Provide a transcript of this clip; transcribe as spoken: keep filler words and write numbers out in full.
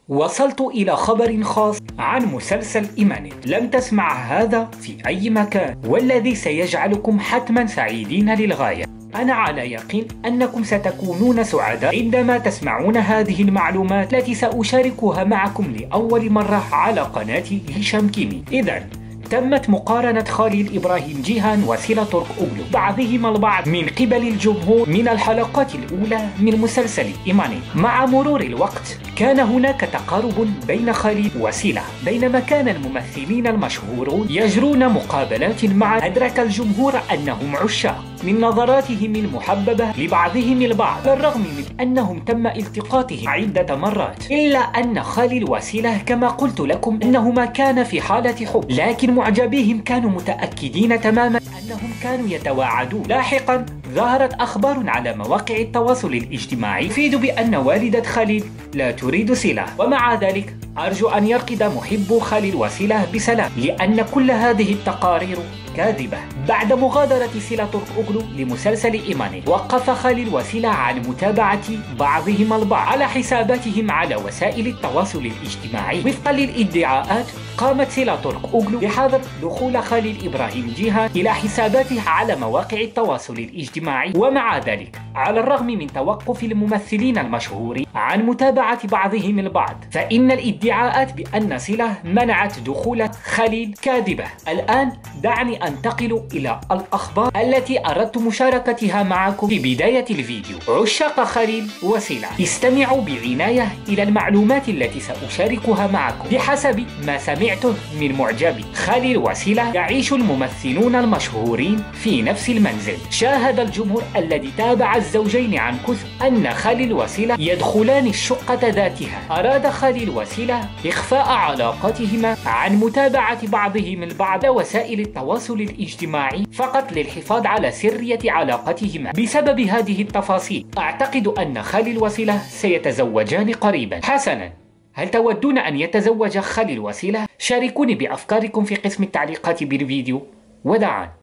وصلت إلى خبر خاص عن مسلسل إيمانيت لم تسمع هذا في أي مكان، والذي سيجعلكم حتما سعيدين للغاية. أنا على يقين أنكم ستكونون سعداء عندما تسمعون هذه المعلومات التي سأشاركها معكم لأول مرة على قناة هشام كيمي. إذن تمت مقارنة خليل إبراهيم جيهان وسيلة ترك أوغلو بعضهما البعض من قبل الجمهور من الحلقات الأولى من مسلسل إيمانيت. مع مرور الوقت كان هناك تقارب بين خليل وسيلة، بينما كان الممثلين المشهورون يجرون مقابلات معا. أدرك الجمهور أنهم عشاق من نظراتهم المحببة لبعضهم البعض، بالرغم من أنهم تم التقاطهم عدة مرات، إلا أن خليل وسيلة كما قلت لكم أنهما كانا في حالة حب، لكن معجبيهم كانوا متأكدين تماما أنهم كانوا يتواعدون. لاحقا ظهرت أخبار على مواقع التواصل الاجتماعي تفيد بأن والدة خليل لا تريد صلة، ومع ذلك أرجو أن يرقد محبو خليل وسيلة بسلام، لأن كل هذه التقارير كاذبة. بعد مغادرة سيلة ترك أوغلو لمسلسل إيمانيت، وقف خليل وسيلة عن متابعة بعضهما البعض على حساباتهم على وسائل التواصل الاجتماعي. وفقا للادعاءات قامت سيلة ترك أوغلو بحظر دخول خليل إبراهيم جيهان إلى حساباته على مواقع التواصل الاجتماعي، ومع ذلك على الرغم من توقف الممثلين المشهورين عن متابعة بعضهم البعض، فإن الادعاءات بأن سيلة منعت دخول خليل كاذبة. الآن دعني أنتقل إلى الأخبار التي أردت مشاركتها معكم في بداية الفيديو. عشاق خليل وسيلة، استمعوا بعناية إلى المعلومات التي سأشاركها معكم. بحسب ما سمعته من معجبي خليل وسيلة، يعيش الممثلون المشهورين في نفس المنزل. شاهد الجمهور الذي تابع الزوجين عن كثب أن خليل وسيلة يدخلان الشقة ذاتها. أراد خليل وسيلة إخفاء علاقتهما عن متابعة بعضهم البعض وسائل التواصل الاجتماعي فقط للحفاظ على سرية علاقتهما. بسبب هذه التفاصيل أعتقد أن خليل وسيلة سيتزوجان قريبا. حسنا، هل تودون أن يتزوج خليل وسيلة؟ شاركوني بأفكاركم في قسم التعليقات بالفيديو. وداعا.